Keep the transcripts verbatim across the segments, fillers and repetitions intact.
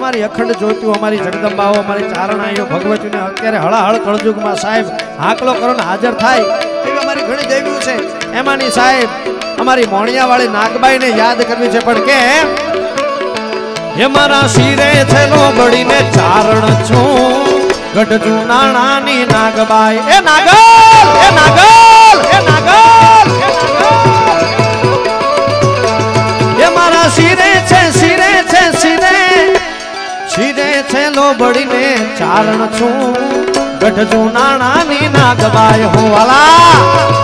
તમારી અખંડ જ્યોતિઓ અમારી જગદંબાઓ અમારી ચારણાઈઓ ભગવતીને અત્યારે હળાહળ કળજુગમાં સાહેબ હાકલો કરો ને હાજર થાય એવી અમારી ઘણી દેવીઓ છે એમાંની સાહેબ અમારી મોણિયાવાળી નાગબાઈને યાદ કરવી છે પણ કે એ મારા શિરે છેલો બળીને ચારણ છું ગઢજુ નાણાની નાગબાઈ એ નાગલ એ નાગલ એ નાગલ એ મારા શિરે છે શિરે છે શિરે શિરે છેલો બળીને ચારણ છું ગઢજુ નાણાની નાગબાઈ હો વાલા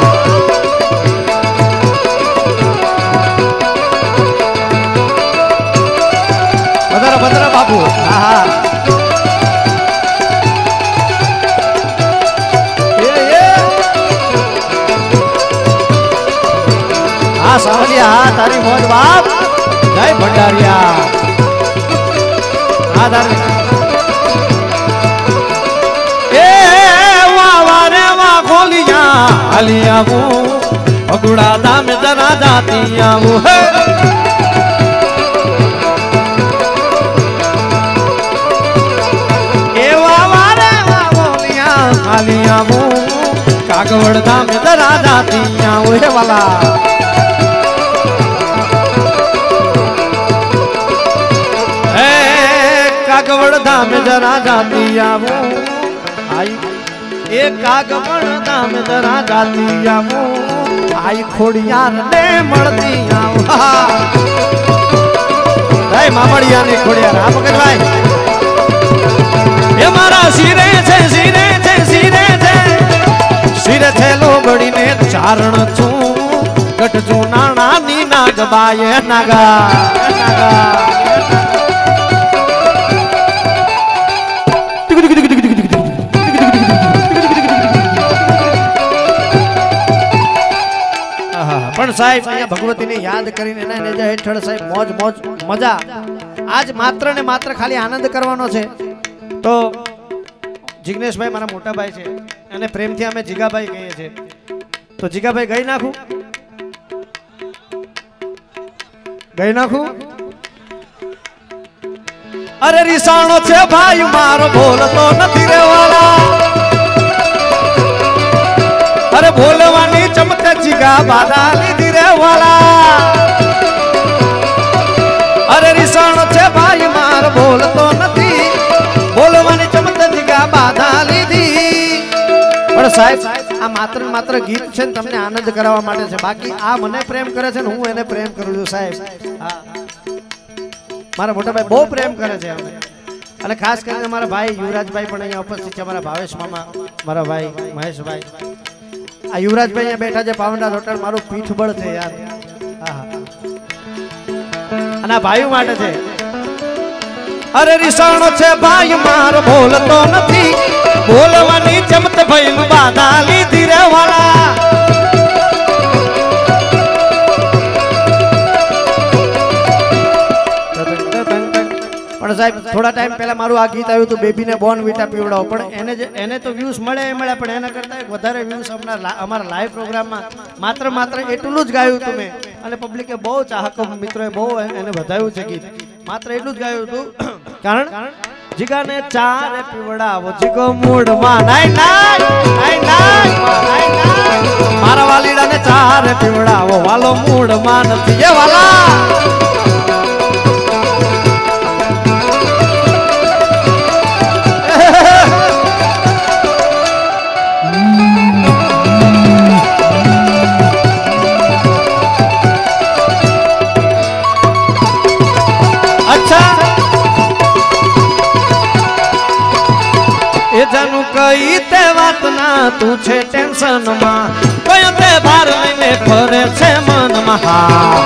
બદરા બદરા બાપુ હા હા હા સાવલિયા હા તારી મોજ બાપ જય ભંડારિયા હા તારી એ વા વા રે વા ખોલિયા હાલી આવું અગુડા દામ જરા જાતી આવું હે કાગવડ ધામ જરા જાતી આવું હે વાલા હે કાગવડ ધામ જરા જાતી આવું આઈ એ કાગવડ ધામ જરા જાતી આવું આઈ ખોડિયાર ને મળતી આવું હે મામડિયાની ખોડિયાર આ પકડવાય એ મારા શિરે છે શિરે છે શિરે છે શિરે થેલો બળીને ચારણ છું ગઢજુ નાણાની નાગબાઈ નાગા નાગા પણ સાહેબ અહીંયા ભગવતીને યાદ કરીને એના નેજા હેઠળ સાહેબ મોજ મોજ મજા આજ માત્ર ને માત્ર ખાલી આનંદ કરવાનો છે તો જિગ્નેશભાઈ મારા મોટા ભાઈ છે અને પ્રેમથી અમે જીગાભાઈ કહીએ છીએ તો જીગાભાઈ ગઈ નાખું ગઈ નાખું અરે રીસાણો છે ભાઈ મારો બોલતો નથી રે વાલા અરે બોલવાની ચમકે જીગા બાધા લીધી રે વાલા અરે રીસાણો છે ભાઈ મારો બોલતો નથી બોલવાની ચમકે જીગા બાધા લીધી પણ સાહેબ આ માત્ર માત્ર ગીત છે ને તમને આનંદ કરાવવા માટે છે બાકી આ મને પ્રેમ કરે છે ને હું એને પ્રેમ કરું છું સાહેબ હા મારા મોટા ભાઈ બહુ પ્રેમ કરે છે અમે અને ખાસ કરીને મારા ભાઈ યુવરાજભાઈ પણ અહીંયા ઉપસ્થિત છે મારા ભાવેશ મામા મારા ભાઈ મહેશભાઈ આ યુવરાજભાઈ અહીંયા બેઠા છે પાવંડા રોટણ મારું પીઠબળ છે યાર હા અને આ ભાઈઓ માટે છે અરે રીસાણો છે ભાઈ મારો બોલતો નથી બોલવાની ચમત ભાઈ બાધા લીધી રે વાલા પણ સાહેબ થોડા ટાઈમ પહેલા મારું આ ગીત આવ્યું હતું બેબીને બોર્નવિટા પીવડાવો પણ એને જે એને તો વ્યૂઝ મળે એ મળે પણ એના કરતાં વધારે વ્યૂઝ અમારા અમારા લાઈવ પ્રોગ્રામમાં માત્ર માત્ર એટલું જ ગાયું હતું મેં અને પબ્લિકે બહુ ચાહકો મિત્રોએ બહુ એને વધાવ્યું છે ગીત માત્ર એટલું જ ગાયું હતું કારણ જીગાને ચારે પીવડાવો જીગો મૂડમાં નાઈ નાઈ નાઈ નાઈ મારા વાલીડાને ચારે પીવડાવો વાલો મૂડમાં નથી એ વાલા જાનું કઈ તે વાત ના તું છે ટેન્શન માં કયો તે ભાર લઈને ફરે છે મન માં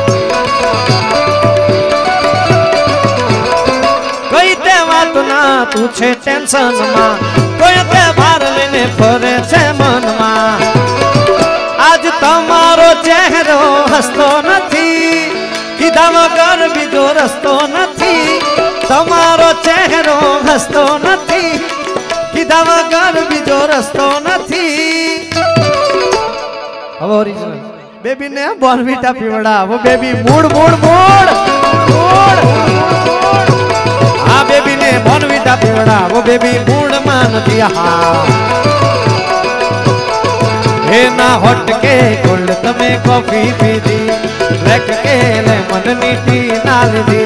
કઈ તે વાત ના તું છે ટેન્શન માં કયો તે ભાર લઈને ફરે છે મન માં આજ તમારો ચહેરો હસતો નથી કીધા વગર બીજો રસ્તો નથી તમારો ચહેરો હસતો નથી કીધા વગર બીજો રસ્તો નથી હવે ઓરિજિનલ બેબી ને બોર્નવિટા પીવડાવો baby mood mood mood mood baby mood मान दिया हे ना हट के कोल्ड तमे कॉफी पी दी ब्लैक के लेमन मीठी नाल दी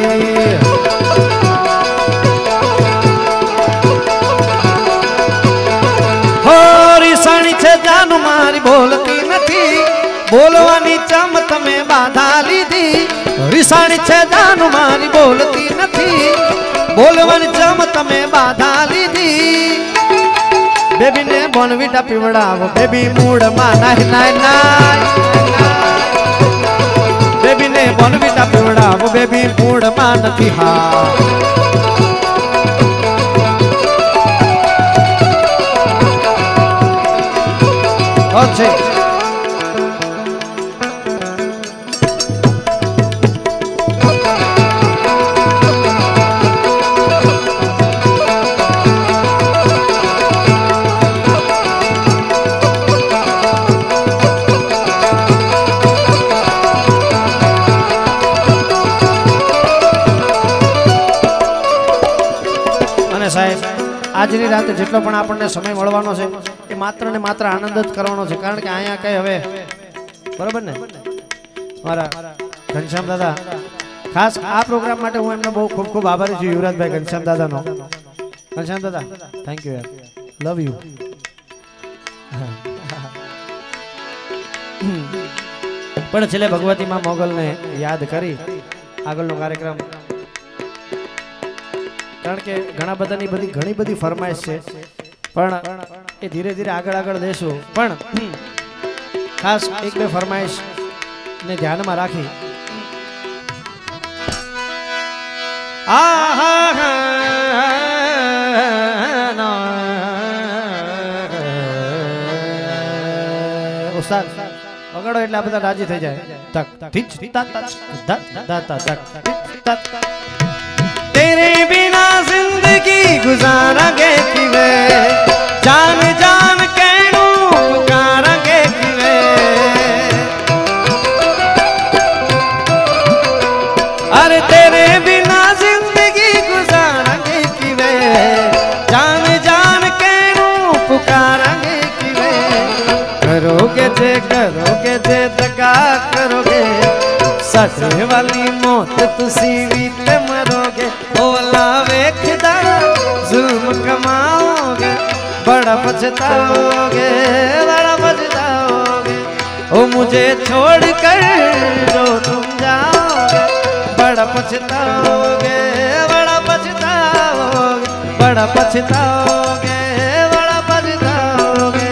हो रिसाणी छे जान मारी बोलती नथी बोलवानी चम तमे बाधा लीधी रिसाणी छे जान मारी बोलती नथी बोलवानी चम तमे बाधा लीधी बेबी ने बोनवीटा पीवड़ावो बेबी मूड में नाय नाय नाय बेबी ने बोनवीटा पीवड़ावो बेबी मूड में नथी हा अच्छे આજની રાતે જેટલો પણ આપણને સમય મળવાનો છે એ માત્ર ને માત્ર આનંદ જ કરવાનો છે કારણ કે અહીંયા કઈ હવે બરોબર ને મારા ઘનશ્યામ દાદા ખાસ આ પ્રોગ્રામ માટે હું એમનો બહુ ખૂબ ખૂબ આભારી છું યુવરાજભાઈ ઘનશ્યામ દાદાનો ઘનશ્યામ દાદા થેન્ક યુ યાર લવ યુ પણ છેલ્લે ભગવતી માં મોગલને યાદ કરી આગળનો કાર્યક્રમ કારણ કે ઘણા બધાની બધી ઘણી બધી ફરમાઈશ છે પણ એ ધીરે ધીરે આગળ આગળ દેશું પણ ખાસ એક બે ફરમાઈશ ને ધ્યાનમાં રાખી ઉસ્તાદ વગાડો એટલે આ બધા રાજી થઈ જાય તક ઠીક तेरे बिना जिंदगी गुजारांगे किवे जान जान कहनू पुकारांगे किवे अरे तेरे बिना जिंदगी गुजारांगे किवे जान जान कहनू पुकारांगे किवे करोगे जे करोगे जे दगा करोगे साढ़े वाली मौत तुसी भी ते मरोगे बोला वेखदा जुल्म कमाओगे बड़ा पछताओगे बड़ा पछताओगे ओ मुझे छोड़ कर जो तुम जाओगे बड़ा पछताओगे बड़ा पछताओगे बड़ा पछताओगे बड़ा पछताओगे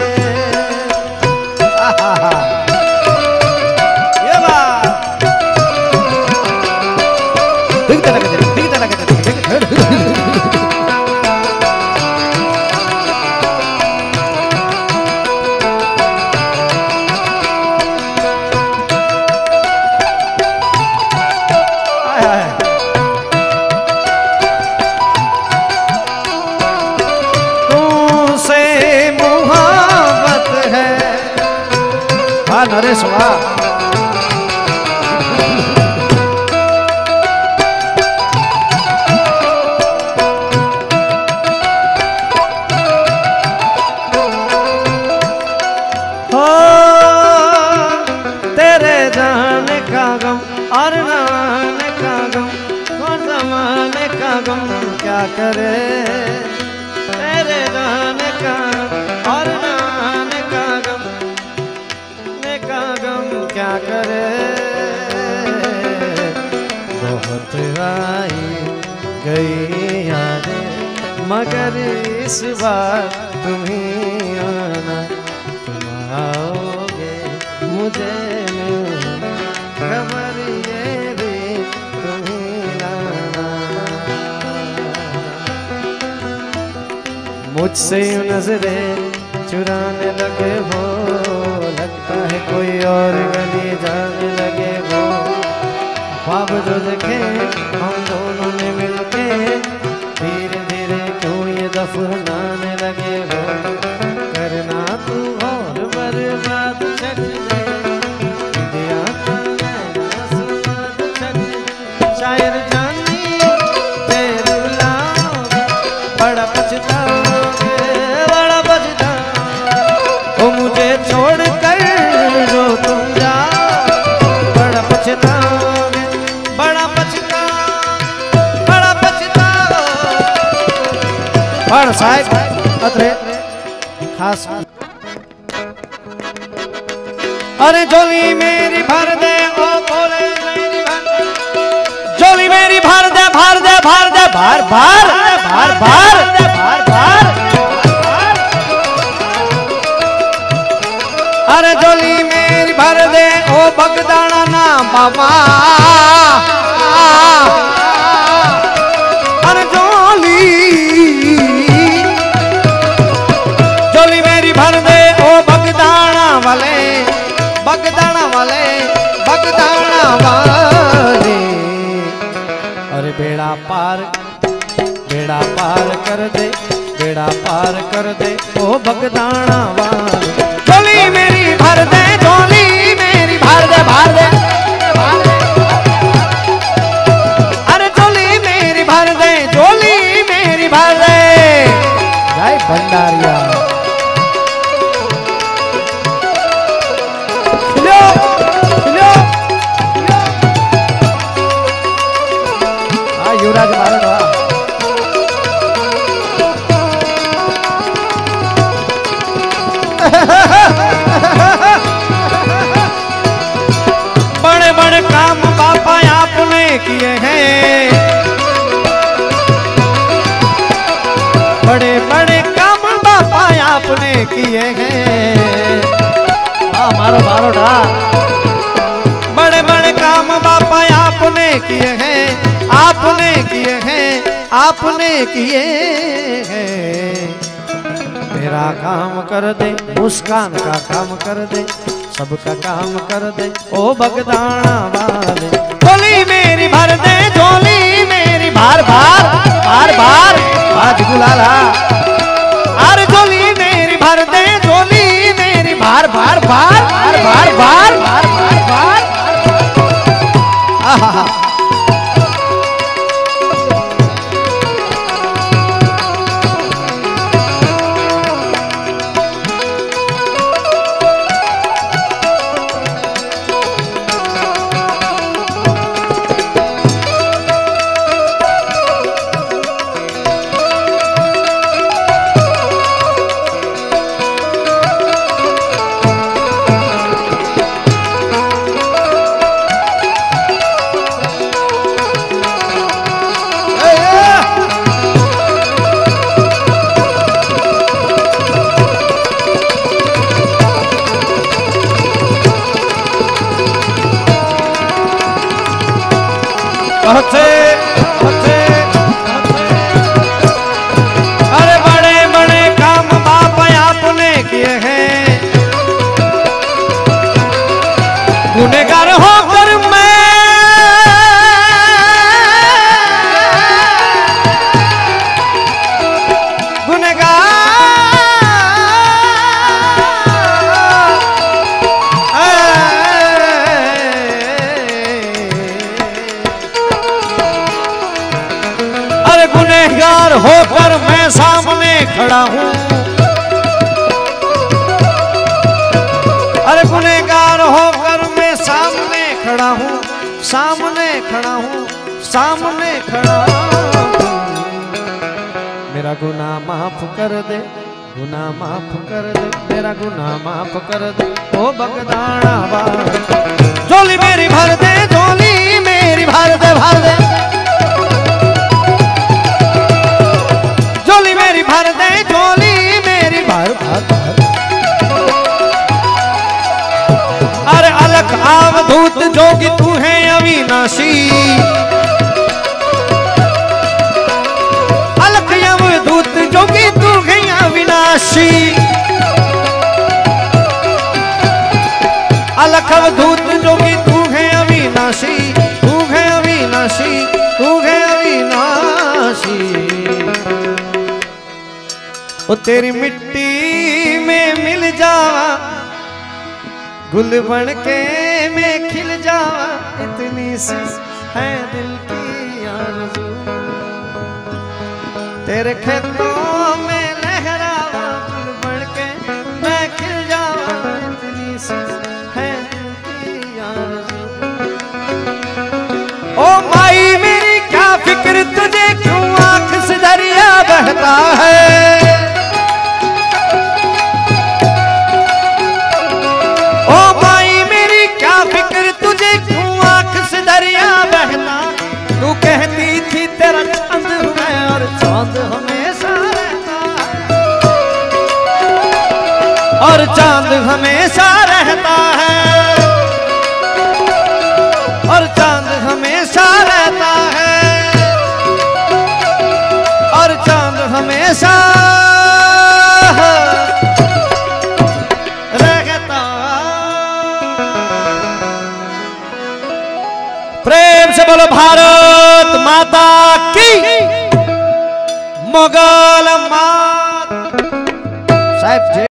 नरेश वाह हो तेरे जाने का गम और नाने का गम और जमाने का गम क्या करे तेरे जाने का और नाने का गम का गम क्या करे बहुत आई गई यादें मगर इस बार तुम ही आना तुम आओगे मुझे मिलने खबर ये भी तुम ही लाना मुझसे नजरें चुराने लगे हो लगता है कोई और गली जाने लगे वो ख्वाब जो देखे हम दोनों ने मिलके धीरे धीरे क्यों ये दफनाने लगे वो करना तू और बर्बाद छट दिया शायर जानी तेरे लाओ बड़ा पछता પણ સાહેબ અત્રે ખાસ अरे झोली मेरी भर दे ओ बोले मेरी भर झोली मेरी भर दे भर दे भर दे भर भर भर भर भर भर अरे झोली मेरी भर दे ओ बगदाना ना बाबा अरे झोली झोली मेरी भर दे ओ बगदाना वाले बगदाना वाले बगदाना वाले अरे बेड़ा पार बेड़ा पार कर दे बेड़ा पार कर दे ओ बगदाना वाले झोली मेरी भर दे झोली मेरी भर दे भर दे अरे झोली मेरी भर दे झोली मेरी भर दे जय भंडारिया युवराज भारत बड़े बड़े काम बापा आपने किए हैं बड़े बड़े काम बापा आपने किए हैं हाँ मारो मारो डा बड़े बड़े काम बापा आपने किए हैं आपने किए हैं आपने किए हैं मेरा काम कर दे मुस्कान का काम कर दे सबका काम कर दे ओ बगदाना वाले झोली मेरी भर दे झोली मेरी भार भार भार भार आज गुलाला अरे झोली मेरी भर दे झोली मेरी भार भार भार भार भार भार भार भार आहा हथे, हथे, हथे। अरे बड़े बड़े काम बाप आपने किए हैं गुनहगार होकर मैं गुनहगार गुनहगार होकर मैं सामने खड़ा हूँ अरे गुनहगार होकर मैं सामने खड़ा हूँ सामने खड़ा हूँ सामने खड़ा हूँ मेरा गुनाह माफ कर दे गुनाह माफ कर दे मेरा गुनाह माफ कर दे ओ बगदाना वाले झोली मेरी भर दे झोली मेरी भर दे भर दे भर दे झोली मेरी भर भर भर अरे अलख अवधूत जोगी तू है अविनाशी अलख अवधूत जोगी तू है अविनाशी अलख अवधूत जोगी तू है अविनाशी तू है अविनाशी तू है अविनाशी ओ तेरी मिट्टी में मिल जावा गुल बन के मैं खिल जावा इतनी सी है दिल की आरज़ू तेरे खेतों में लहरावा गुल बन के मैं खिल जावा इतनी सी है दिल की आरज़ू ओ माई मेरी क्या फिक्र तुझे क्यों आंख से दरिया बहता है माता की मोगल मात साहेब।